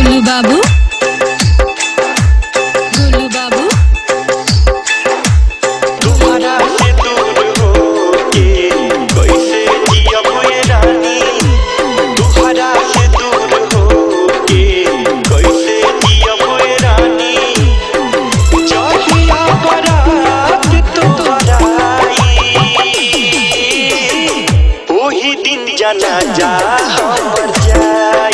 गोलू बाबू गोलू बाबू तुम्हारा से दूर होके कैसे जियब ये रानी। तुम्हारा से दूर होके कैसे जियब ये रानी। जहिया बारात तोहरा ओही दिन जनाजा हमर जाई।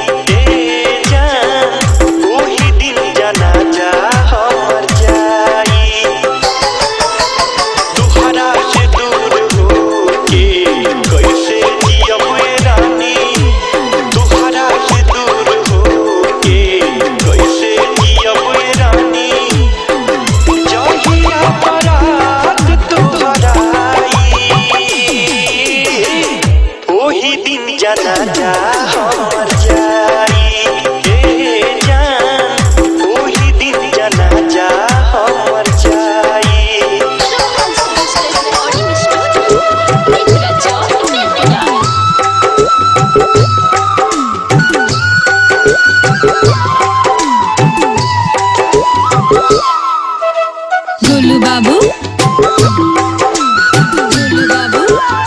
जनाजा हमर जाई ए जान ओही दिन जनाजा हमर जाई। गोलू बाबू गोलू बाबू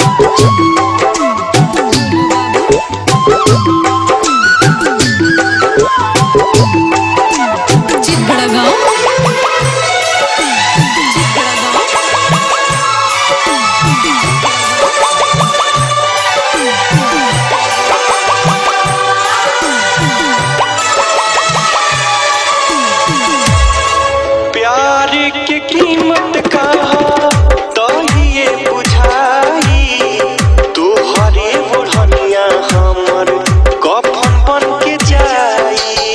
प्यार की कीमत कहा तो ये बुझाई। तोहरे बुढ़निया हमर कफन बन के जाई।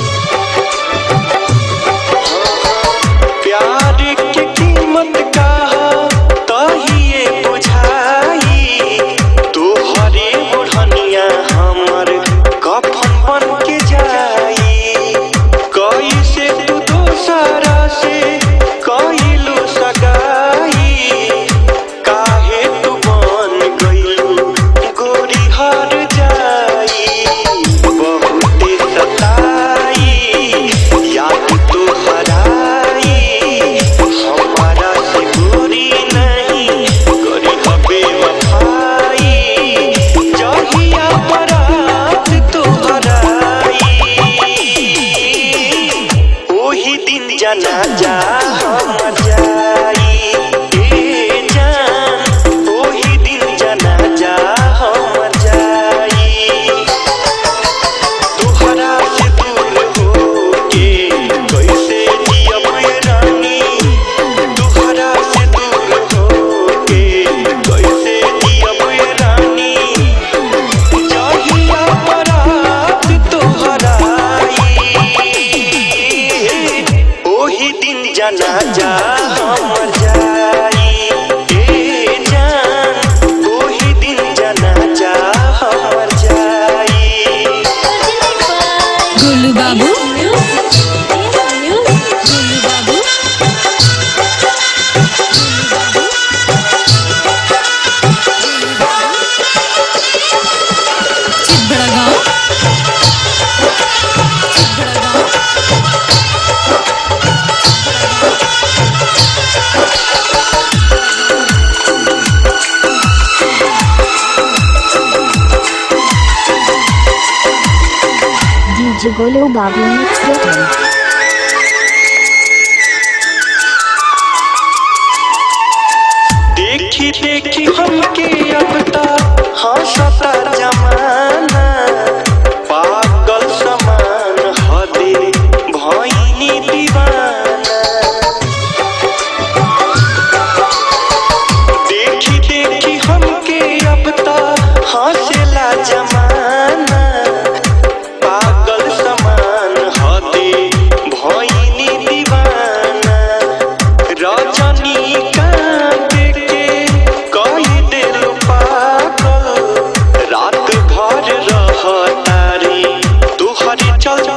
प्यार की कीमत कहा तो ये बुझाई। तोहरे बुढ़निया हमर कफन बन के जाई। कैसे तू दोसरा से कइलू सगाई। काहे तू बन गइलू गोरी हर जाई। बहुते सताई याद तो हराई। हमारा से गोरी नहीं करी हबे वफाई। जहिया बारात तोहराई ओही दिन जनाजा हमर जाई ए जान ओही दिन जनाजा हमर जाई। तोहरा से दूर होके कैसे जियब ये रानी। तोहरा से दूर होके कैसे जियब ये रानी। जहिया बारात तोहराई ओही दिन जनाजा हमर जाई ए जान ओही दिन जनाजा हमर जाई। गोलू बाबू गोलू बाबू चितबड़गांव DJ Golu Babu Mix Button. देखी देखी हमके अब तक हंसता जमाना। पागल समान हदे भइनी दीवाना। देखी देखी हमके अब तक हंसेला जमाना। पागल समान हदे भइनी दीवाना। रजनीकांत के कही दिल पागल। रात भर रहता रे तोहरे चलते